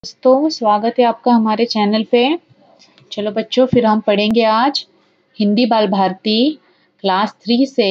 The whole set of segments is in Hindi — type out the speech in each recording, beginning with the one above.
दोस्तों, स्वागत है आपका हमारे चैनल पे। चलो बच्चों, फिर हम पढ़ेंगे आज हिंदी बाल भारती क्लास 3 से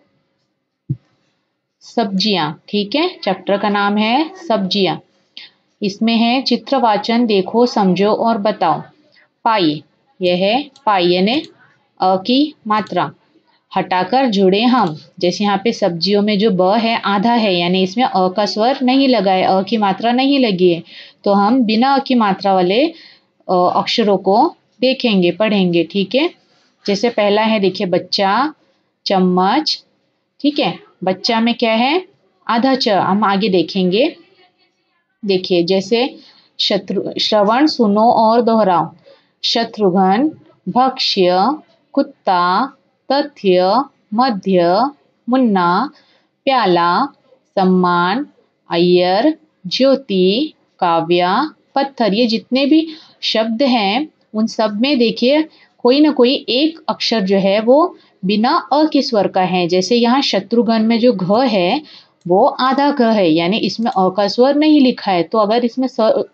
सब्जियां। ठीक है, चैप्टर का नाम है सब्जियां। इसमें है चित्र वाचन, देखो समझो और बताओ। पाई, यह है पाई यानी अ की मात्रा। हटाकर जुड़े हम, जैसे यहाँ पे सब्जियों में जो ब है आधा है, यानी इसमें अ का स्वर नहीं लगा है, अ की मात्रा नहीं लगी है, तो हम बिना अ की मात्रा वाले अक्षरों को देखेंगे, पढ़ेंगे। ठीक है, जैसे पहला है, देखिए बच्चा, चम्मच। ठीक है, बच्चा में क्या है, आधा च, हम आगे देखेंगे। देखिए जैसे श्रवण, सुनो और दोहराओ। शत्रुघ्न, भक्ष्य, कुत्ता, तथ्य, मध्य, मुन्ना, प्याला, सम्मान, अय्यर, ज्योति, काव्या, पत्थर। ये जितने भी शब्द हैं उन सब में देखिए कोई ना कोई एक अक्षर जो है वो बिना अ के स्वर का है। जैसे यहाँ शत्रुघ्न में जो घ है वो आधा घ है, यानी इसमें अ का स्वर नहीं लिखा है। तो अगर इसमें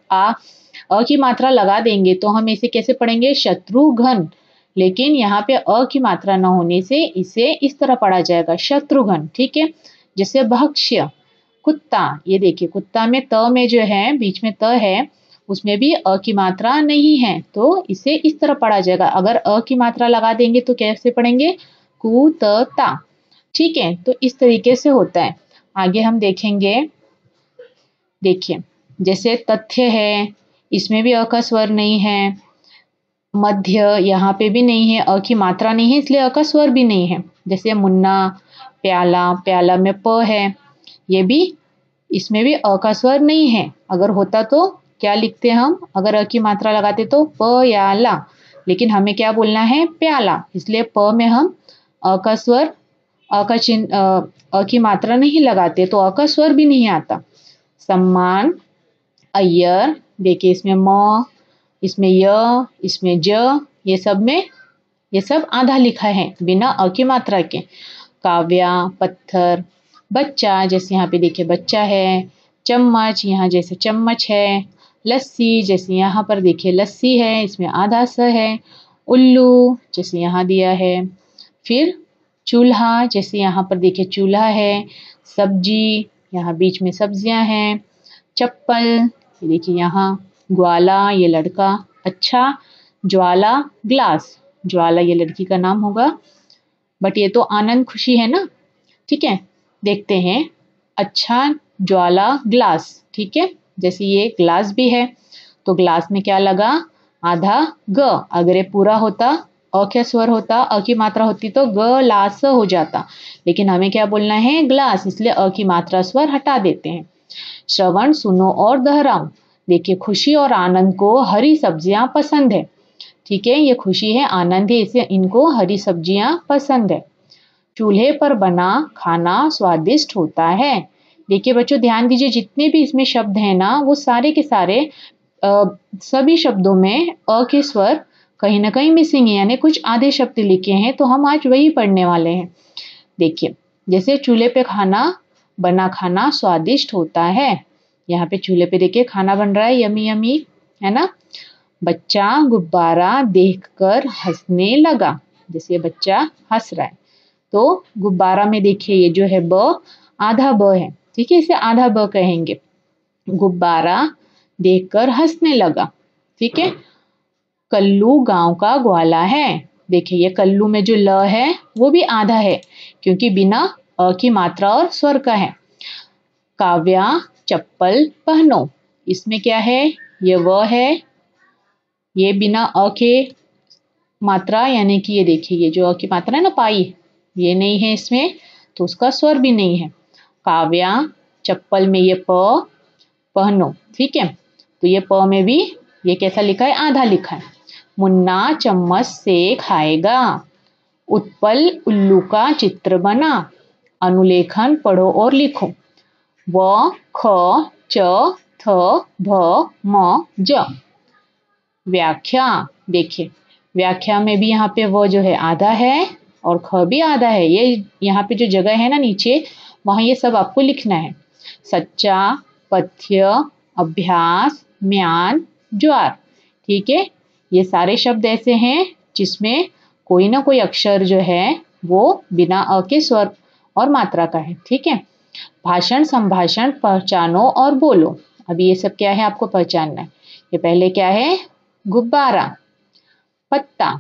अ की मात्रा लगा देंगे तो हम इसे कैसे पढ़ेंगे, शत्रुघ्न। लेकिन यहाँ पे अ की मात्रा न होने से इसे इस तरह पढ़ा जाएगा, शत्रुघ्न। ठीक है, जैसे भक्ष्य, कुत्ता। ये देखिए कुत्ता में त में जो है, बीच में त है, उसमें भी अ की मात्रा नहीं है, तो इसे इस तरह पढ़ा जाएगा। अगर अ की मात्रा लगा देंगे तो कैसे पढ़ेंगे, कुत्ता। ठीक है, तो इस तरीके से होता है। आगे हम देखेंगे। देखिए जैसे तथ्य है, इसमें भी अ का स्वर नहीं है। मध्य, यहाँ पे भी नहीं है, अ की मात्रा नहीं है इसलिए अ का स्वर भी नहीं है। जैसे मुन्ना, प्याला, प्याला में प है, ये भी, इसमें भी अ का स्वर नहीं है। अगर होता तो क्या लिखते हम, अगर अ की मात्रा लगाते तो प या ला, लेकिन हमें क्या बोलना है, प्याला, इसलिए प में हम अ का स्वर, अ का चिन्ह, अ की मात्रा नहीं लगाते तो अ का स्वर भी नहीं आता। सम्मान, अय्यर, देखिए इसमें म, इसमें य, इसमें ज, ये सब में, ये सब आधा लिखा है बिना अ की मात्रा के। काव्या, पत्थर। बच्चा, जैसे यहाँ पे देखिए बच्चा है। चम्मच, यहाँ जैसे चम्मच है। लस्सी, जैसे यहाँ पर देखिए लस्सी है, इसमें आधा स है। उल्लू, जैसे यहाँ दिया है। फिर चूल्हा, जैसे यहाँ पर देखिए चूल्हा है। सब्जी, यहाँ बीच में सब्जियां हैं। चप्पल, ये देखिए यहाँ। ग्वाला, ये लड़का। अच्छा, ज्वाला, ग्लास। ज्वाला ये लड़की का नाम होगा, बट ये तो आनंद खुशी है ना। ठीक है, देखते हैं। अच्छा, ज्वाला, ग्लास। ठीक है, जैसे ये ग्लास भी है, तो ग्लास में क्या लगा, आधा ग। अगर ये पूरा होता, अ क्या स्वर होता, अ की मात्रा होती तो ग ला स हो जाता, लेकिन हमें क्या बोलना है, ग्लास, इसलिए अ की मात्रा स्वर हटा देते हैं। श्रवण, सुनो और दोहराओ। देखिए खुशी और आनंद को हरी सब्जियां पसंद है। ठीक है, ये खुशी है, आनंद है, इसे इनको हरी सब्जियां पसंद है। चूल्हे पर बना खाना स्वादिष्ट होता है। देखिए बच्चों, ध्यान दीजिए, जितने भी इसमें शब्द हैं ना, वो सारे के सारे सभी शब्दों में अ के स्वर कहीं ना कहीं मिसिंग है, यानी कुछ आधे शब्द लिखे हैं, तो हम आज वही पढ़ने वाले हैं। देखिए जैसे चूल्हे पे खाना बना, खाना स्वादिष्ट होता है। यहाँ पे चूल्हे पे देखिए खाना बन रहा है, यमी यमी, है ना। बच्चा गुब्बारा देखकर हंसने लगा, जैसे बच्चा हंस रहा है, तो गुब्बारा में देखिए ये जो है ब, आधा ब है। ठीक है, इसे आधा ब कहेंगे। गुब्बारा देखकर हंसने लगा। ठीक है, कल्लू गांव का ग्वाला है। देखिए ये कल्लू में जो ल है वो भी आधा है, क्योंकि बिना अ की मात्रा और स्वर का है। काव्या, चप्पल पहनो। इसमें क्या है, ये व है, ये बिना अ के मात्रा, यानी कि ये देखिए ये जो अ की मात्रा है ना, पाई, ये नहीं है इसमें, तो उसका स्वर भी नहीं है। काव्या, चप्पल में ये प, पहनो। ठीक है, तो ये प में भी ये कैसा लिखा है, आधा लिखा है। मुन्ना चम्मच से खाएगा। उत्पल उल्लू का चित्र बना। अनुलेखन पढ़ो और लिखो। व, ख, च, थ, भ, म, ज। व्याख्या, देखिए व्याख्या में भी यहाँ पे वो जो है आधा है और ख भी आधा है। ये यहाँ पे जो जगह है ना नीचे, वहाँ ये सब आपको लिखना है। सच्चा, पथ्य, अभ्यास, म्यान, ज्वार। ठीक है, ये सारे शब्द ऐसे हैं जिसमें कोई ना कोई अक्षर जो है वो बिना अ के स्वर और मात्रा का है। ठीक है, भाषण संभाषण पहचानो और बोलो। अभी ये सब क्या है आपको पहचानना है। ये पहले क्या है, गुब्बारा, पत्ता,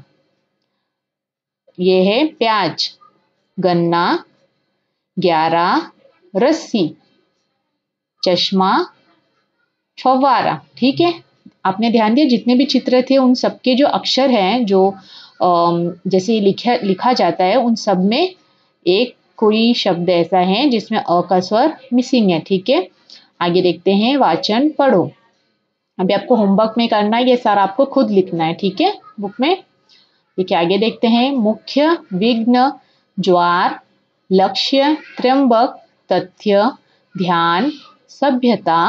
ये है प्याज, गन्ना, 11, रस्सी, चश्मा, फव्वारा। ठीक है, आपने ध्यान दिया जितने भी चित्र थे उन सबके जो अक्षर हैं जो जैसे लिखा जाता है उन सब में एक कोई शब्द ऐसा है जिसमें अ का स्वर मिसिंग है। ठीक है, आगे देखते हैं, वाचन पढ़ो। अभी आपको होमवर्क में करना है, ये सारा आपको खुद लिखना है। ठीक है, बुक में। ठीक है, आगे देखते हैं, मुख्य, विघ्न, ज्वार, लक्ष्य, त्र्यंबक, तथ्य, ध्यान, सभ्यता,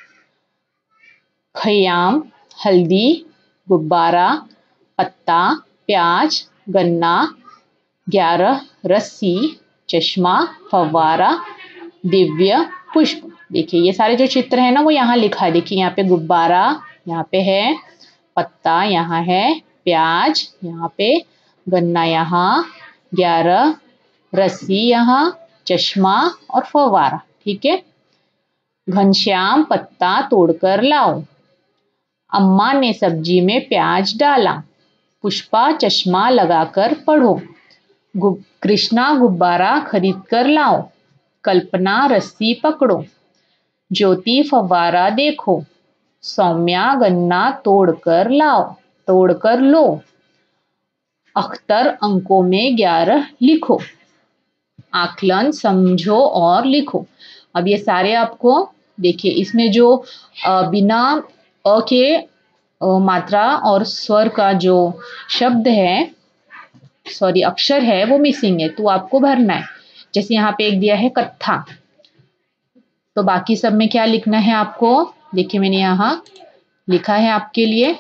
खयाम, हल्दी, गुब्बारा, पत्ता, प्याज, गन्ना, 11, रस्सी, चश्मा, फव्वारा, दिव्य, पुष्प। देखिए ये सारे जो चित्र है ना वो यहाँ लिखा है। देखिए यहाँ पे गुब्बारा, यहाँ पे है पत्ता, यहाँ है प्याज, यहाँ पे गन्ना, यहाँ 11, रस्सी, यहाँ चश्मा और फव्वारा। ठीक है, घनश्याम पत्ता तोड़कर लाओ, अम्मा ने सब्जी में प्याज डाला, पुष्पा चश्मा लगाकर पढ़ो, कृष्णा गुब्बारा खरीद कर लाओ, कल्पना रस्सी पकड़ो, ज्योति फव्वारा देखो, सौम्या गन्ना तोड़कर लो, अख्तर अंकों में 11 लिखो, आकलन समझो और लिखो। अब ये सारे आपको देखिए इसमें जो बिना अ के मात्रा और स्वर का जो शब्द है, सॉरी अक्षर है, वो मिसिंग है, तो आपको भरना है। जैसे यहाँ पे एक दिया है कत्था, तो बाकी सब में क्या लिखना है आपको। देखिए मैंने यहाँ लिखा है आपके लिए।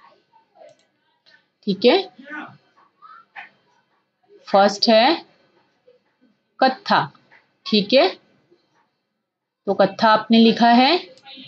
ठीक है, फर्स्ट है कत्था। ठीक है, तो कत्था आपने लिखा है।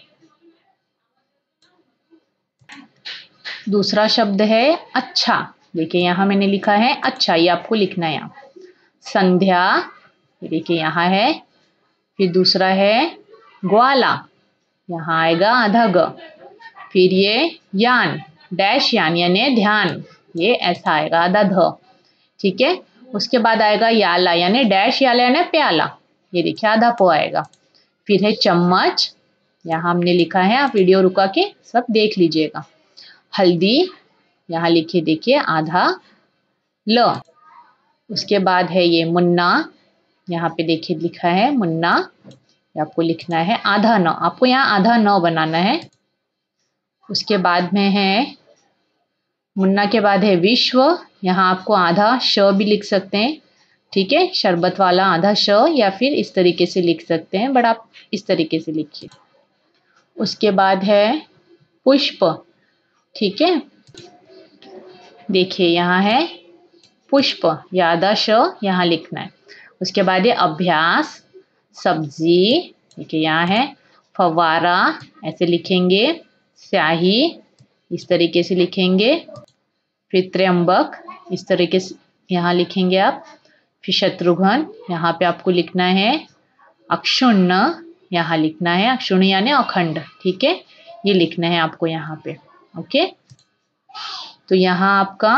दूसरा शब्द है अच्छा। देखिए यहाँ मैंने लिखा है अच्छा, ये आपको लिखना है यहाँ। संध्या, देखिए यहाँ है। फिर दूसरा है ग्वाला, यहाँ आएगा आधा ग। फिर ये यान, डैश यान यानी ध्यान, ये ऐसा आएगा आधा ध। ठीक है, उसके बाद आएगा याला यानी डैश याला यानी प्याला, ये देखिए आधा पो आएगा। फिर है चम्मच, यहाँ हमने लिखा है, आप वीडियो रुका के सब देख लीजिएगा। हल्दी, यहाँ लिखिए देखिए आधा ल। उसके बाद है ये मुन्ना, यहाँ पे देखिए लिखा है मुन्ना, ये आपको लिखना है आधा न, आपको यहाँ आधा न बनाना है। उसके बाद में है मुन्ना के बाद है विश्व, यहाँ आपको आधा श भी लिख सकते हैं। ठीक है, शरबत वाला आधा श, या फिर इस तरीके से लिख सकते हैं, बट आप इस तरीके से लिखिए। उसके बाद है पुष्प। ठीक है, देखिए यहाँ है पुष्प, या आधा श यहाँ लिखना है। उसके बाद है अभ्यास, सब्जी, देखिए यहाँ है फव्वारा, ऐसे लिखेंगे। स्याही, इस तरीके से लिखेंगे। फिर त्र्यंबक, इस तरीके से यहाँ लिखेंगे आप। फिर शत्रुघ्न, यहाँ पे आपको लिखना है अक्षुण्ण, यहाँ लिखना है अक्षुण्ण यानी अखंड। ठीक है, ये लिखना है आपको यहाँ पे। ओके, तो यहाँ आपका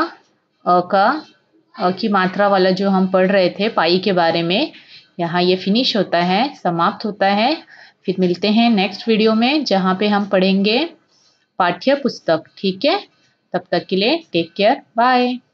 अ की मात्रा वाला जो हम पढ़ रहे थे पाई के बारे में, यहाँ ये फिनिश होता है, समाप्त होता है। फिर मिलते हैं नेक्स्ट वीडियो में जहाँ पे हम पढ़ेंगे पाठ्य पुस्तक। ठीक है, तब तक के लिए टेक केयर, बाय।